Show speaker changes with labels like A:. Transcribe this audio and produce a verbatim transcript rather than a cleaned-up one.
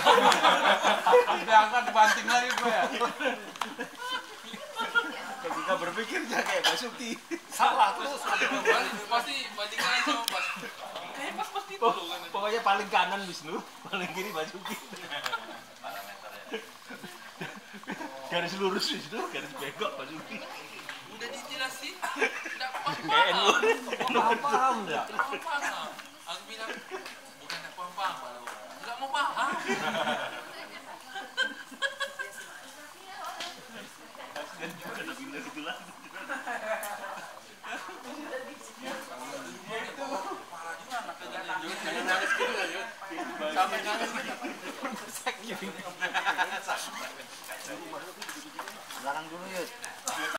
A: Diangkat dibanting lagi gue ya.
B: Ketika berpikirnya kayak Basuki.
A: Salah terus pasti bandingkan sama Bas. Kayak pas pasti itu kan.
B: Pokoknya paling kanan Wisnu, paling kiri Basuki. Garis lurus Wisnu, garis bengkok Basuki.
A: Udah dijelasin, tidak paham.
B: Paham enggak?
A: Paham. Aku bilang bukan tidak paham, tidak mau paham.
B: Dan juga ada pindah gitu lah.
A: Parah juga anak kecilnya. Jangan nangis gitu kan, Yud. Sampai nangis gitu.
B: Belakang dulu Yud.